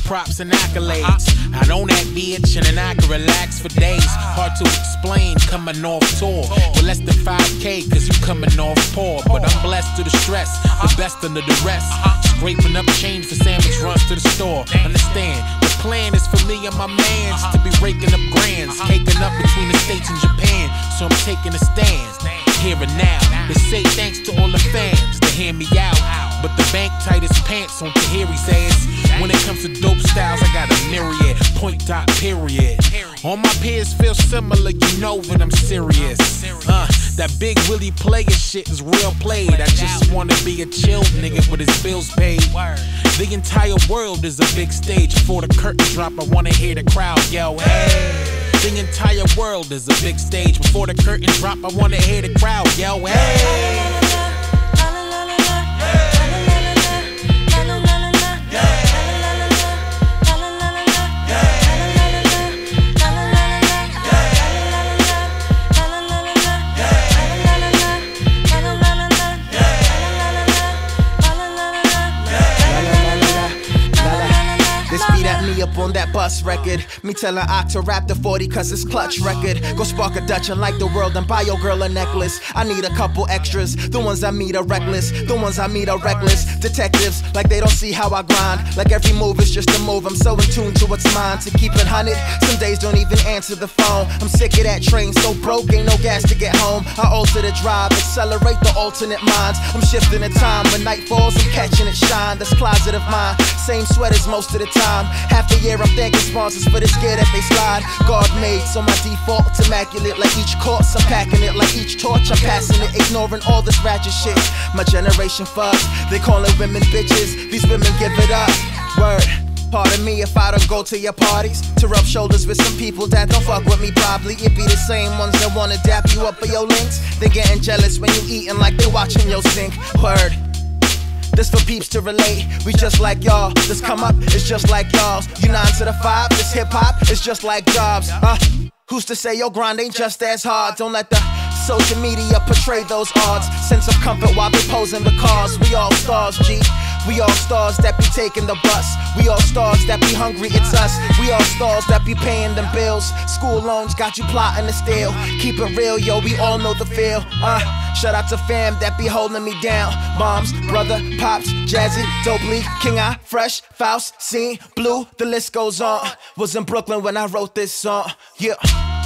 props and accolades. I don't act bitch and then I can relax for days. Hard to explain coming off tour with less than 5K cause you coming off poor. But I'm blessed to the stress, the best under the rest. Scraping up change for sandwich runs to the store. Understand, the plan is for me and my mans to be raking up grands, caking up between the States and Japan. So I'm taking a stand, here and now. They say thanks to all the fans that hear me out, but the bank tight as pants on Tahiri says. When it comes to dope styles, I got a myriad, point dot period. All my peers feel similar, you know that I'm serious. That big Willie player shit is real played. I just wanna be a chill nigga with his bills paid. The entire world is a big stage. Before the curtain drop, I wanna hear the crowd yell, hey. The entire world is a big stage. Before the curtain drop, I wanna hear the crowd yell, hey. Up on that bus record, me telling Ock to rap the 40 cause it's clutch record. Go spark a Dutch and like the world and buy your girl a necklace. I need a couple extras, the ones I meet are reckless, the ones I meet are reckless. Detectives, like they don't see how I grind, like every move is just a move. I'm so in tune to what's mine, to keep it 100. Some days don't even answer the phone. I'm sick of that train, so broke, ain't no gas to get home. I alter the drive, accelerate the alternate minds. I'm shifting the time, when night falls I'm catching it shine. This closet of mine, same sweaters most of the time. Half the year I'm thanking sponsors for this gear that they slide. God made, so my default's immaculate. Like each course, I'm packing it. Like each torch, I'm passing it. Ignoring all this ratchet shit. My generation fucks, they calling women bitches. These women give it up. Word. Pardon me if I don't go to your parties, to rub shoulders with some people that don't fuck with me probably. It be the same ones that wanna dap you up for your links. They getting jealous when you eating like they watching your sink. Word. This for peeps to relate, we just like y'all. This come up, it's just like y'all's. You 9 to the 5, this hip-hop, it's just like jobs. Who's to say your grind ain't just as hard? Don't let the social media portray those odds. Sense of comfort while they posing the cars. We all stars, G. We all stars that be taking the bus. We all stars that be hungry, it's us. We all stars that be paying them bills. School loans got you plotting to steal. Keep it real, yo, we all know the feel. Shout out to fam that be holding me down. Moms, brother, pops, Jazzy, Dopely, King I, Fresh, Faust, Scene, Blue, the list goes on. Was in Brooklyn when I wrote this song, yeah.